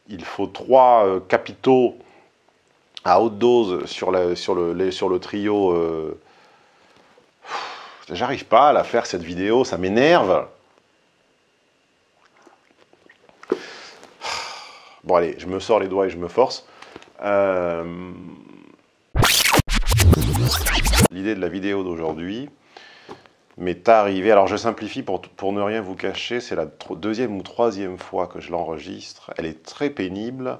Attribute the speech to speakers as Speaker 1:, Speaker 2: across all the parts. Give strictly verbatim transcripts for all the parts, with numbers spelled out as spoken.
Speaker 1: il faut trois euh, capitaux à haute dose sur, la, sur, le, les, sur le trio. Euh... J'arrive pas à la faire cette vidéo, ça m'énerve. Bon allez, je me sors les doigts et je me force. Euh... L'idée de la vidéo d'aujourd'hui m'est arrivée, alors je simplifie pour, pour ne rien vous cacher, c'est la deuxième ou troisième fois que je l'enregistre. Elle est très pénible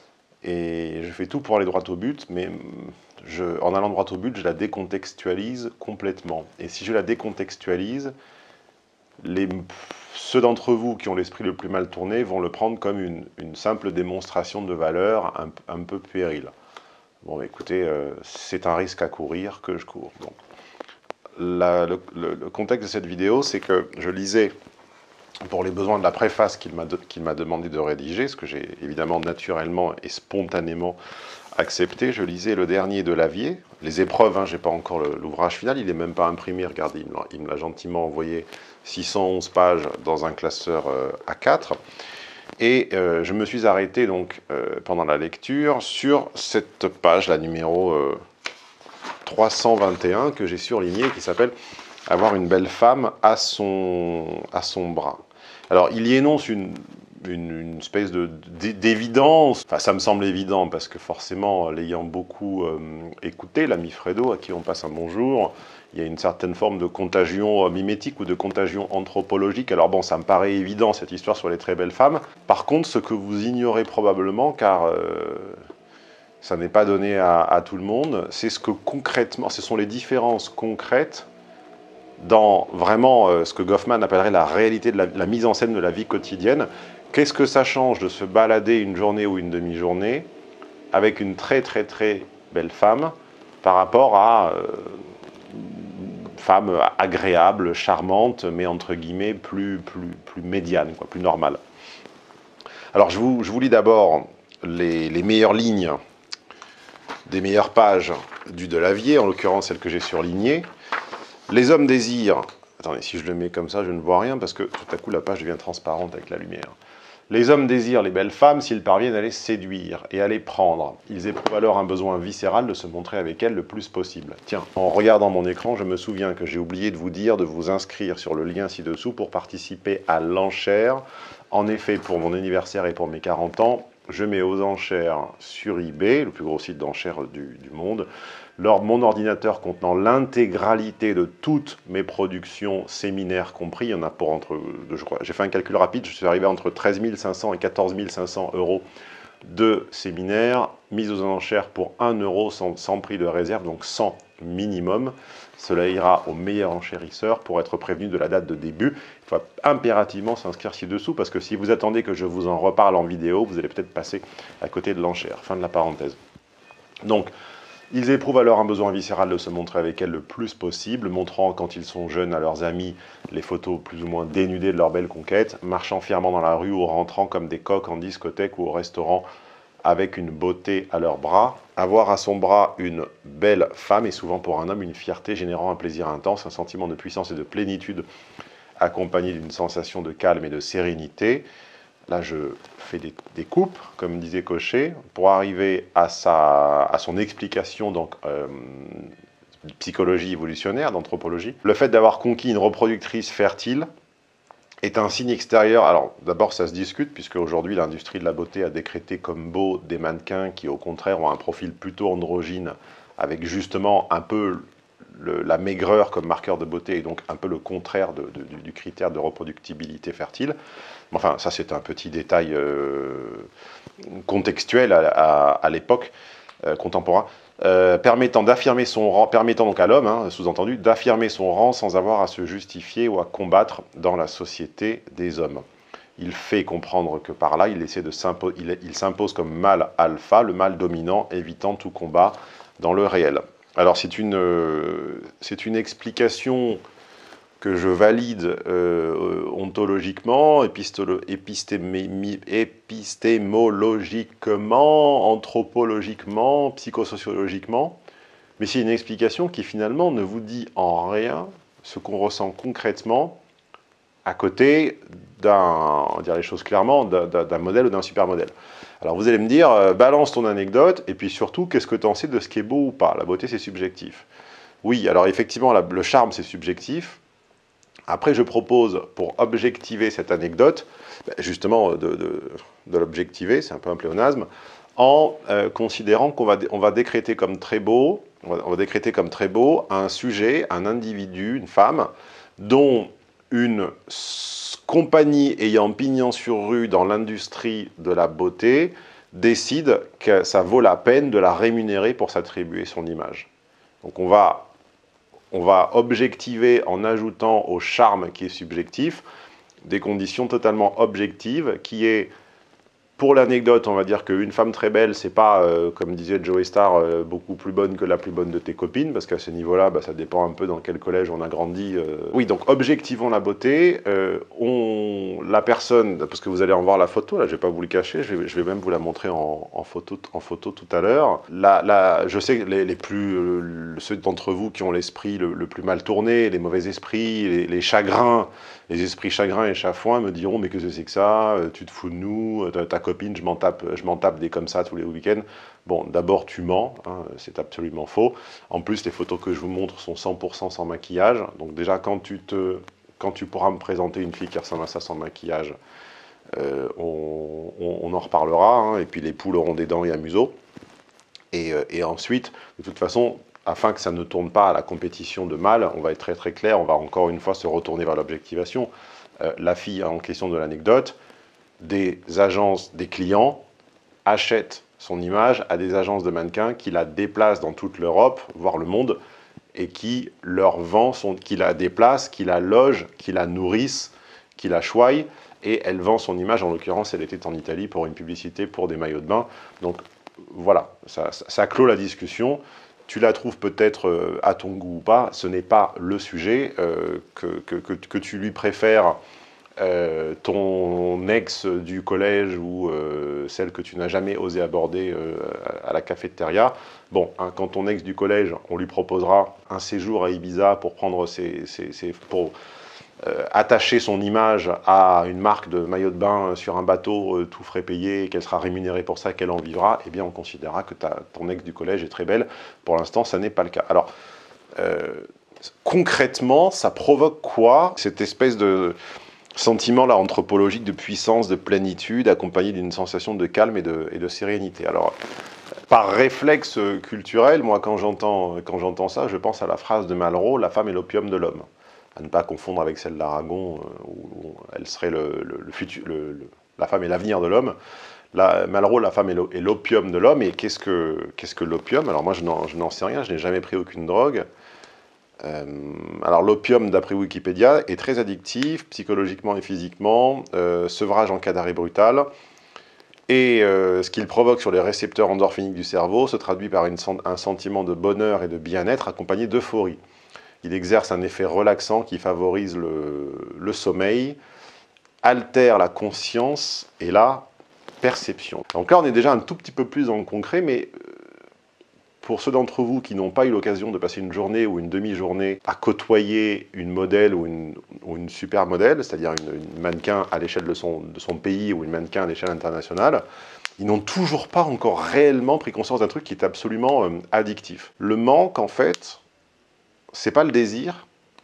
Speaker 1: et je fais tout pour aller droit au but, mais je, en allant droit au but, je la décontextualise complètement. Et si je la décontextualise, les, ceux d'entre vous qui ont l'esprit le plus mal tourné vont le prendre comme une, une simple démonstration de valeur un, un peu puérile. Bon, bah, écoutez, euh, c'est un risque à courir que je cours. Donc, la, le, le, le contexte de cette vidéo, c'est que je lisais, pour les besoins de la préface qu'il m'a de, qu'il m'a demandé de rédiger, ce que j'ai évidemment naturellement et spontanément accepté, je lisais le dernier de Lavier, les épreuves, hein, je n'ai pas encore l'ouvrage final, il n'est même pas imprimé, regardez, il me l'a gentiment envoyé, six cent onze pages dans un classeur euh, A quatre. Et euh, je me suis arrêté donc euh, pendant la lecture sur cette page, la numéro euh, trois cent vingt et un, que j'ai surlignée, qui s'appelle « Avoir une belle femme à son, à son bras ». Alors, il y énonce une, une, une espèce d'évidence. Enfin, ça me semble évident, parce que forcément, l'ayant beaucoup euh, écouté, l'ami Fredo, à qui on passe un bonjour, il y a une certaine forme de contagion mimétique ou de contagion anthropologique. Alors bon, ça me paraît évident, cette histoire sur les très belles femmes. Par contre, ce que vous ignorez probablement, car euh, ça n'est pas donné à, à tout le monde, c'est ce que concrètement, ce sont les différences concrètes dans vraiment euh, ce que Goffman appellerait la réalité de la, la mise en scène de la vie quotidienne. Qu'est-ce que ça change de se balader une journée ou une demi-journée avec une très très très belle femme par rapport à... Euh, femme agréable, charmante, mais entre guillemets plus, plus, plus médiane, quoi, plus normale. Alors je vous, je vous lis d'abord les, les meilleures lignes des meilleures pages du Delavier, en l'occurrence celle que j'ai surlignée. Les hommes désirent... Attendez, si je le mets comme ça, je ne vois rien, parce que tout à coup la page devient transparente avec la lumière. Les hommes désirent les belles femmes s'ils parviennent à les séduire et à les prendre. Ils éprouvent alors un besoin viscéral de se montrer avec elles le plus possible. Tiens, en regardant mon écran, je me souviens que j'ai oublié de vous dire de vous inscrire sur le lien ci-dessous pour participer à l'enchère. En effet, pour mon anniversaire et pour mes quarante ans, je mets aux enchères sur eBay, le plus gros site d'enchères du, du monde, lors mon ordinateur contenant l'intégralité de toutes mes productions, séminaires compris. Il y en a pour entre, je crois, j'ai fait un calcul rapide, je suis arrivé à entre treize mille cinq cents et quatorze mille cinq cents euros de séminaires, mis aux enchères pour un euro sans, sans prix de réserve, donc cent minimum. Cela ira au meilleur enchérisseur pour être prévenu de la date de début. Il faut impérativement s'inscrire ci-dessous, parce que si vous attendez que je vous en reparle en vidéo, vous allez peut-être passer à côté de l'enchère. Fin de la parenthèse. Donc, ils éprouvent alors un besoin viscéral de se montrer avec elles le plus possible, montrant quand ils sont jeunes à leurs amis les photos plus ou moins dénudées de leur belle conquête, marchant fièrement dans la rue ou rentrant comme des coqs en discothèque ou au restaurant avec une beauté à leurs bras. Avoir à son bras une belle femme est souvent pour un homme une fierté générant un plaisir intense, un sentiment de puissance et de plénitude accompagné d'une sensation de calme et de sérénité. Là, je fais des, des coupes, comme disait Cochet, pour arriver à, sa, à son explication, donc, euh, de psychologie évolutionnaire, d'anthropologie. Le fait d'avoir conquis une reproductrice fertile est un signe extérieur. Alors, d'abord, ça se discute, puisque aujourd'hui, l'industrie de la beauté a décrété comme beaux des mannequins qui, au contraire, ont un profil plutôt androgyne, avec justement un peu le, la maigreur comme marqueur de beauté, et donc un peu le contraire de, de, du critère de reproductibilité fertile. Enfin, ça, c'est un petit détail euh, contextuel à, à, à l'époque euh, contemporain, euh, permettant d'affirmer son rang, permettant donc à l'homme, hein, sous-entendu, d'affirmer son rang sans avoir à se justifier ou à combattre dans la société des hommes. Il fait comprendre que par là, il essaie de s'imposer, il, il s'impose comme mâle alpha, le mâle dominant, évitant tout combat dans le réel. Alors, c'est une, euh, c'est une explication que je valide euh, ontologiquement, épistolo, épistémi, épistémologiquement, anthropologiquement, psychosociologiquement, mais c'est une explication qui finalement ne vous dit en rien ce qu'on ressent concrètement à côté d'un, on va dire les choses clairement, d'un modèle ou d'un supermodèle. Alors vous allez me dire, euh, balance ton anecdote, et puis surtout, qu'est-ce que tu en sais de ce qui est beau ou pas? La beauté, c'est subjectif. Oui, alors effectivement, la, le charme, c'est subjectif. Après, je propose, pour objectiver cette anecdote, justement, de, de, de l'objectiver, c'est un peu un pléonasme, en euh, considérant qu'on va, on va décréter comme très beau, on va, on va décréter comme très beau un sujet, un individu, une femme, dont une compagnie ayant pignon sur rue dans l'industrie de la beauté décide que ça vaut la peine de la rémunérer pour s'attribuer son image. Donc on va, on va objectiver en ajoutant au charme qui est subjectif des conditions totalement objectives qui est, pour l'anecdote, on va dire qu'une femme très belle, c'est pas, euh, comme disait Joey Star, euh, beaucoup plus bonne que la plus bonne de tes copines, parce qu'à ce niveau-là, bah, ça dépend un peu dans quel collège on a grandi. Euh... Oui, donc objectivons la beauté. Euh, on... La personne, parce que vous allez en voir la photo, là, je vais pas vous le cacher, je vais, je vais même vous la montrer en, en, photo, en photo tout à l'heure. Là, là, je sais que les, les plus, euh, ceux d'entre vous qui ont l'esprit le, le plus mal tourné, les mauvais esprits, les, les chagrins, les esprits chagrins et chafouins me diront, mais que c'est que ça, tu te fous de nous, ta, ta copine, je m'en tape, je m'en tape des comme ça tous les week-ends. Bon, d'abord, tu mens, hein, c'est absolument faux. En plus, les photos que je vous montre sont cent pour cent sans maquillage. Donc déjà, quand tu, te, quand tu pourras me présenter une fille qui ressemble à ça sans maquillage, euh, on, on, on en reparlera. Hein, et puis les poules auront des dents et un museau. Et, euh, et ensuite, de toute façon, afin que ça ne tourne pas à la compétition de mâles, on va être très très clair, on va encore une fois se retourner vers l'objectivation. Euh, la fille en question de l'anecdote, des agences, des clients achètent son image à des agences de mannequins qui la déplacent dans toute l'Europe, voire le monde, et qui leur vend, son, qui la déplacent, qui la logent, qui la nourrissent, qui la choyent, et elle vend son image, en l'occurrence elle était en Italie pour une publicité pour des maillots de bain. Donc voilà, ça, ça, ça clôt la discussion. Tu la trouves peut-être à ton goût ou pas, ce n'est pas le sujet, euh, que, que, que, que tu lui préfères euh, ton ex du collège ou euh, celle que tu n'as jamais osé aborder euh, à la cafétéria. Bon, hein, quand ton ex du collège, on lui proposera un séjour à Ibiza pour prendre ses, ses, ses pour euh, attacher son image à une marque de maillot de bain sur un bateau euh, tout frais payé, et qu'elle sera rémunérée pour ça, qu'elle en vivra, eh bien on considérera que ta, ton ex du collège est très belle. Pour l'instant, ça n'est pas le cas. Alors, euh, concrètement, ça provoque quoi, cette espèce de sentiment là anthropologique de puissance, de plénitude, accompagné d'une sensation de calme et de, et de sérénité? Alors, par réflexe culturel, moi, quand j'entends quand j'entends ça, je pense à la phrase de Malraux, « La femme est l'opium de l'homme ». À ne pas confondre avec celle d'Aragon, euh, où elle serait le, le, le futur, le, le, la femme est l'avenir de l'homme. Malraux, la femme est l'opium de l'homme. Et qu'est-ce que, qu'est-ce que l'opium? Alors moi, je n'en sais rien, je n'ai jamais pris aucune drogue. Euh, alors l'opium, d'après Wikipédia, est très addictif, psychologiquement et physiquement, euh, sevrage en cas d'arrêt brutal. Et euh, ce qu'il provoque sur les récepteurs endorphiniques du cerveau se traduit par une, un sentiment de bonheur et de bien-être accompagné d'euphorie. Il exerce un effet relaxant qui favorise le, le sommeil, altère la conscience et la perception. Donc là, on est déjà un tout petit peu plus dans le concret, mais pour ceux d'entre vous qui n'ont pas eu l'occasion de passer une journée ou une demi-journée à côtoyer une modèle ou une, ou une super modèle, c'est-à-dire une, une mannequin à l'échelle de son, de son pays ou une mannequin à l'échelle internationale, ils n'ont toujours pas encore réellement pris conscience d'un truc qui est absolument euh, addictif. Le manque, en fait, c'est pas le désir.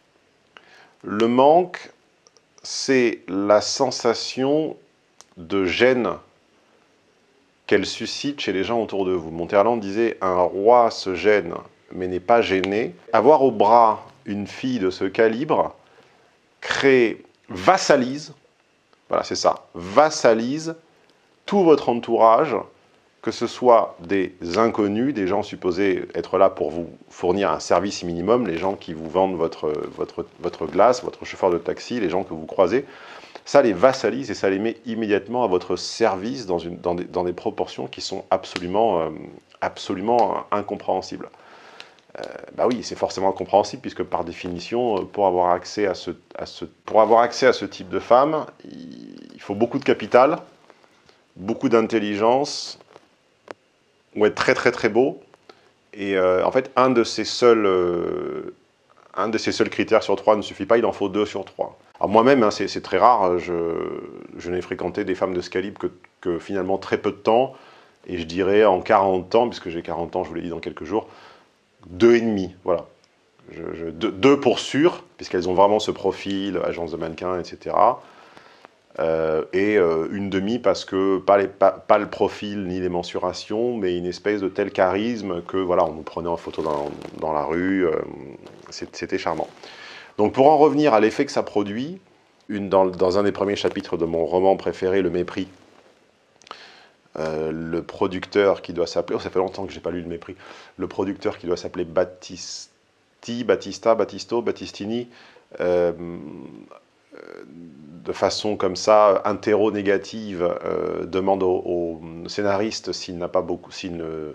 Speaker 1: Le manque, c'est la sensation de gêne qu'elle suscite chez les gens autour de vous. Monterland disait « Un roi se gêne, mais n'est pas gêné ». Avoir au bras une fille de ce calibre crée, vassalise, voilà, c'est ça, vassalise tout votre entourage, que ce soit des inconnus, des gens supposés être là pour vous fournir un service minimum, les gens qui vous vendent votre, votre, votre glace, votre chauffeur de taxi, les gens que vous croisez, ça les vassalise et ça les met immédiatement à votre service dans, une, dans, des, dans des proportions qui sont absolument, euh, absolument incompréhensibles. Euh, bah oui, c'est forcément incompréhensible puisque par définition, pour avoir accès à ce, à ce, pour avoir accès à ce type de femme, il faut beaucoup de capital, beaucoup d'intelligence, ou être très très très beau. Et euh, en fait, un de ces seuls, euh, un de ces seuls critères sur trois ne suffit pas, il en faut deux sur trois. Alors moi-même, hein, c'est très rare, je, je n'ai fréquenté des femmes de ce calibre que, que finalement très peu de temps, et je dirais en quarante ans, puisque j'ai quarante ans, je vous l'ai dit dans quelques jours, deux et demi, voilà. Je, je, deux, deux pour sûr, puisqu'elles ont vraiment ce profil, agence de mannequin, et cetera. Euh, et euh, une demi parce que pas, les, pas, pas le profil ni les mensurations, mais une espèce de tel charisme que voilà, on nous prenait en photo dans, dans la rue, euh, c'était charmant. Donc pour en revenir à l'effet que ça produit, une, dans, dans un des premiers chapitres de mon roman préféré, Le Mépris, euh, le producteur qui doit s'appeler, oh, ça fait longtemps que j'ai pas lu Le Mépris, le producteur qui doit s'appeler Battisti, Battista, Battisto, Battistini, euh, de façon comme ça, interro-négative, euh, demande au, au scénariste s'il n'a pas beaucoup, s'il ne,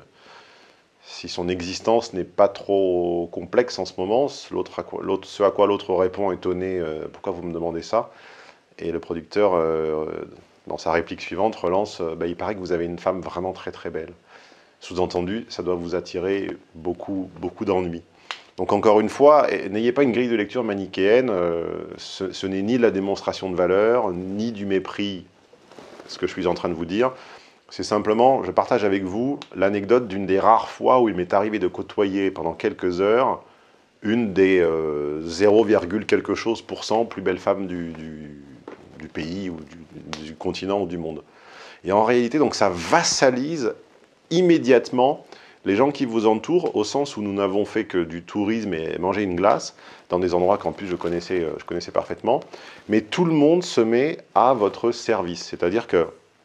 Speaker 1: si son existence n'est pas trop complexe en ce moment. L'autre, ce à quoi l'autre répond étonné, euh, pourquoi vous me demandez ça? Et le producteur, euh, dans sa réplique suivante, relance, bah, il paraît que vous avez une femme vraiment très très belle. Sous-entendu, ça doit vous attirer beaucoup, beaucoup d'ennuis. Donc encore une fois, n'ayez pas une grille de lecture manichéenne, euh, ce, ce n'est ni la démonstration de valeur, ni du mépris, ce que je suis en train de vous dire. C'est simplement, je partage avec vous l'anecdote d'une des rares fois où il m'est arrivé de côtoyer pendant quelques heures une des euh, zéro, quelque chose pour cent plus belles femmes du, du, du pays ou du, du continent ou du monde. Et en réalité, donc ça vassalise immédiatement les gens qui vous entourent, au sens où nous n'avons fait que du tourisme et manger une glace, dans des endroits qu'en plus je connaissais, je connaissais parfaitement, mais tout le monde se met à votre service. C'est-à-dire que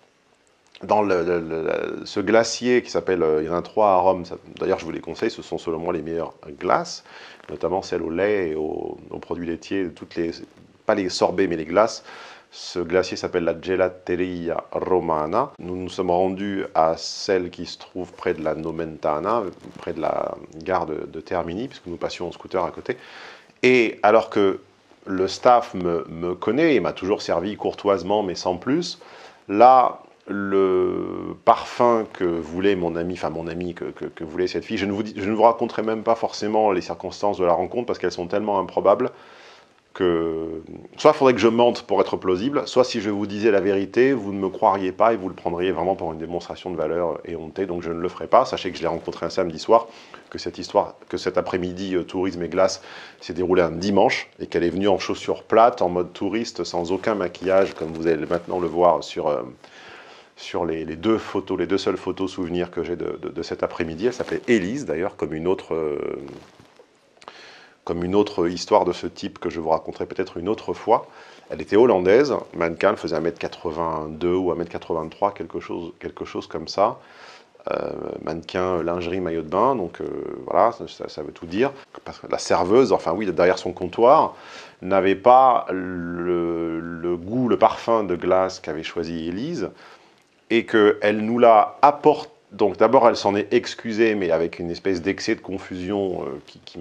Speaker 1: dans le, le, le, ce glacier qui s'appelle, il y en a trois à Rome, d'ailleurs je vous les conseille, ce sont selon moi les meilleures glaces, notamment celles au lait et aux, aux produits laitiers, toutes les, pas les sorbets mais les glaces. Ce glacier s'appelle la Gelateria Romana. Nous nous sommes rendus à celle qui se trouve près de la Nomentana, près de la gare de, de Termini, puisque nous passions en scooter à côté. Et alors que le staff me, me connaît et m'a toujours servi courtoisement, mais sans plus, là, le parfum que voulait mon ami, enfin mon ami que, que, que voulait cette fille, je ne, vous, je ne vous raconterai même pas forcément les circonstances de la rencontre, parce qu'elles sont tellement improbables, que soit il faudrait que je mente pour être plausible, soit si je vous disais la vérité, vous ne me croiriez pas et vous le prendriez vraiment pour une démonstration de valeur éhontée, donc je ne le ferai pas. Sachez que je l'ai rencontré un samedi soir, que cette histoire, que cet après-midi euh, tourisme et glace s'est déroulé un dimanche, et qu'elle est venue en chaussures plates, en mode touriste, sans aucun maquillage, comme vous allez maintenant le voir sur, euh, sur les, les deux photos, les deux seules photos souvenirs que j'ai de, de, de cet après-midi. Elle s'appelait Élise, d'ailleurs, comme une autre... Euh, comme une autre histoire de ce type que je vous raconterai peut-être une autre fois. Elle était hollandaise, mannequin, elle faisait un mètre quatre-vingt-deux ou un mètre quatre-vingt-trois, quelque chose, quelque chose comme ça. Euh, mannequin, lingerie, maillot de bain, donc euh, voilà, ça, ça veut tout dire. Parce que la serveuse, enfin oui, derrière son comptoir, n'avait pas le, le goût, le parfum de glace qu'avait choisi Élise, et qu'elle nous l'a apporté. Donc d'abord, elle s'en est excusée, mais avec une espèce d'excès de confusion euh, qui, qui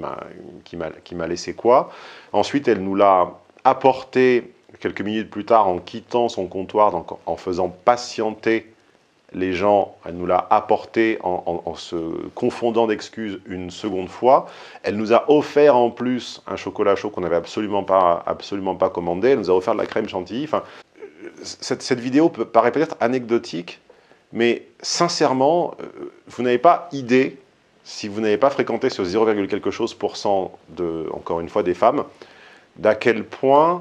Speaker 1: m'a laissé quoi. Ensuite, elle nous l'a apporté quelques minutes plus tard en quittant son comptoir, donc en faisant patienter les gens. Elle nous l'a apporté en, en, en se confondant d'excuses une seconde fois. Elle nous a offert en plus un chocolat chaud qu'on n'avait absolument pas, absolument pas commandé. Elle nous a offert de la crème chantilly. Enfin, cette, cette vidéo peut, paraît peut-être anecdotique, mais sincèrement, vous n'avez pas idée, si vous n'avez pas fréquenté ce zéro, quelque chose pour cent de, encore une fois, des femmes, d'à quel point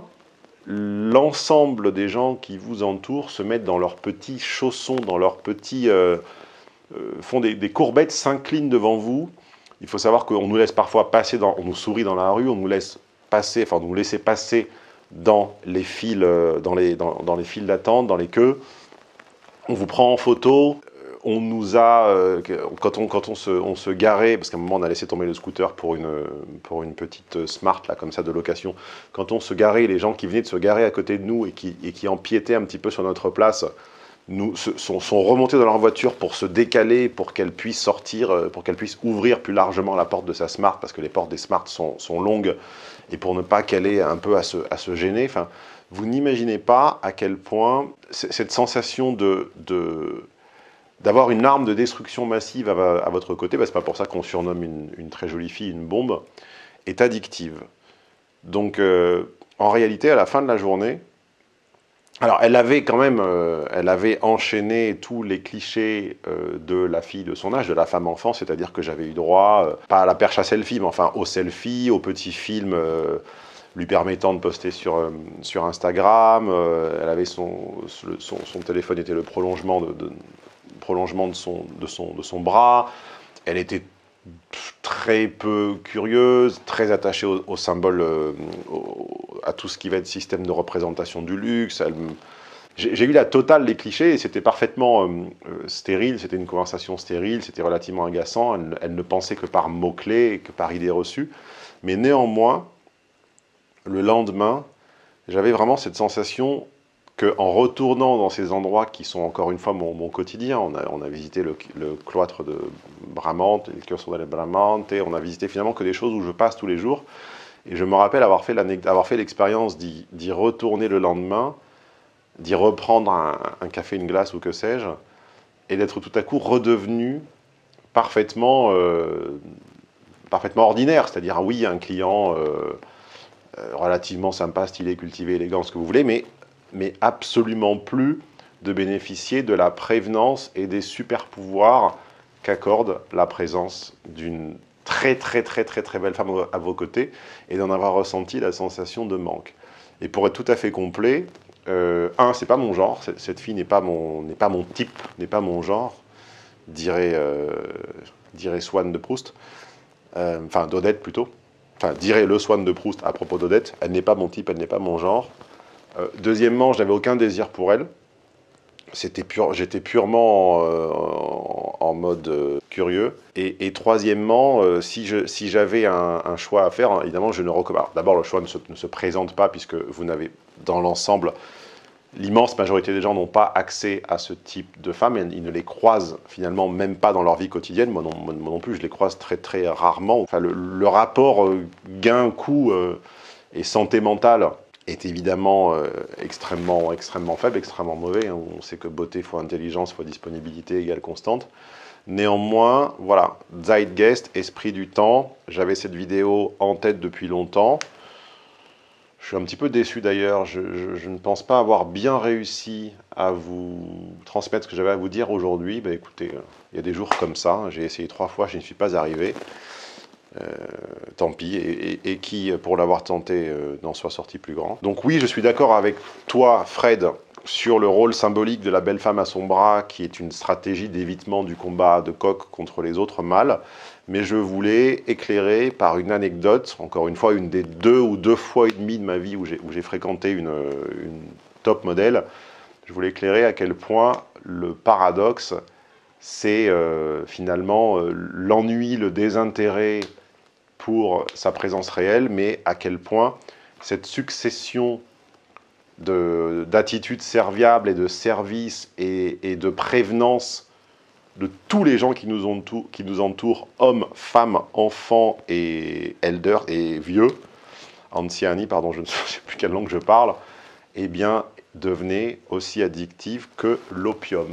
Speaker 1: l'ensemble des gens qui vous entourent se mettent dans leurs petits chaussons, dans leurs petits... Euh, euh, font des, des courbettes, s'inclinent devant vous. Il faut savoir qu'on nous laisse parfois passer, dans, on nous sourit dans la rue, on nous laisse passer, enfin, nous laisser passer dans les files, dans les, dans, dans les files d'attente, dans les queues. On vous prend en photo, on nous a, euh, quand, on, quand on, se, on se garait, parce qu'à un moment on a laissé tomber le scooter pour une, pour une petite Smart, là, comme ça, de location, quand on se garait, les gens qui venaient de se garer à côté de nous et qui, et qui empiétaient un petit peu sur notre place, nous, se, sont, sont remontés dans leur voiture pour se décaler, pour qu'elle puisse sortir, pour qu'elle puisse ouvrir plus largement la porte de sa Smart, parce que les portes des Smart sont, sont longues, et pour ne pas qu'elle ait un peu à se, à se gêner. Enfin, vous n'imaginez pas à quel point cette sensation de, de, d'avoir une arme de destruction massive à, à votre côté, bah, c'est pas pour ça qu'on surnomme une, une très jolie fille une bombe, est addictive. Donc, euh, en réalité, à la fin de la journée, alors elle avait quand même, euh, elle avait enchaîné tous les clichés euh, de la fille de son âge, de la femme enfant, c'est-à-dire que j'avais eu droit, euh, pas à la perche à selfie, mais enfin au selfie, au petit film euh, lui permettant de poster sur, euh, sur Instagram. Euh, elle avait son, son, son téléphone était le prolongement de, de prolongement de son, de son, de son bras. Elle était très peu curieuse, très attachée au, au symbole, euh, au, à tout ce qui va être système de représentation du luxe. J'ai eu la totale des clichés et c'était parfaitement euh, euh, stérile, c'était une conversation stérile, c'était relativement agaçant. Elle, elle ne pensait que par mots-clés, que par idées reçues. Mais néanmoins, le lendemain, j'avais vraiment cette sensation qu'en retournant dans ces endroits qui sont encore une fois mon, mon quotidien, on a, on a visité le, le cloître de Bramante, le chiostro del Bramante, on a visité finalement que des choses où je passe tous les jours. Et je me rappelle avoir fait l'expérience d'y retourner le lendemain, d'y reprendre un, un café, une glace ou que sais-je, et d'être tout à coup redevenu parfaitement, euh, parfaitement ordinaire. C'est-à-dire, oui, un client euh, euh, relativement sympa, stylé, cultivé, élégant, ce que vous voulez, mais, mais absolument plus de bénéficier de la prévenance et des super pouvoirs qu'accorde la présence d'une très très très très très belle femme à vos côtés et d'en avoir ressenti la sensation de manque. Et pour être tout à fait complet, euh, un, c'est pas mon genre, cette fille n'est pas mon, n'est pas mon type, n'est pas mon genre, dirait, euh, dirait Swann de Proust, euh, enfin d'Odette plutôt, enfin dirait le Swann de Proust à propos d'Odette, elle n'est pas mon type, elle n'est pas mon genre. Euh, deuxièmement, je n'avais aucun désir pour elle. C'était pur, j'étais purement euh, en, en mode euh, curieux. Et, et troisièmement, euh, si je, si j'avais un, un choix à faire, hein, évidemment, je ne recommande. D'abord, le choix ne se, ne se présente pas puisque vous n'avez, dans l'ensemble, l'immense majorité des gens n'ont pas accès à ce type de femmes. Et ils ne les croisent finalement même pas dans leur vie quotidienne. Moi non, moi non plus, je les croise très très rarement. Enfin, le, le rapport euh, gain-coût euh, et santé mentale est évidemment euh, extrêmement, extrêmement faible, extrêmement mauvais. Hein. On sait que beauté fois intelligence fois disponibilité égale constante. Néanmoins, voilà, Zeitgeist, esprit du temps. J'avais cette vidéo en tête depuis longtemps. Je suis un petit peu déçu d'ailleurs. Je, je, je ne pense pas avoir bien réussi à vous transmettre ce que j'avais à vous dire aujourd'hui. Ben, écoutez, il y a des jours comme ça. J'ai essayé trois fois, je n'y suis pas arrivé. Euh, tant pis, et, et, et qui, pour l'avoir tenté, euh, n'en soit sorti plus grand. Donc oui, je suis d'accord avec toi, Fred, sur le rôle symbolique de la belle femme à son bras, qui est une stratégie d'évitement du combat de coq contre les autres mâles, mais je voulais éclairer par une anecdote, encore une fois, une des deux ou deux fois et demie de ma vie où j'ai fréquenté une, une top modèle, je voulais éclairer à quel point le paradoxe, c'est euh, finalement euh, l'ennui, le désintérêt pour sa présence réelle, mais à quel point cette succession d'attitudes serviables et de services et, et de prévenance de tous les gens qui nous, ont tout, qui nous entourent, hommes, femmes, enfants et elders et vieux, anciani, pardon, je ne sais plus quelle langue je parle, eh bien, devenait aussi addictive que l'opium.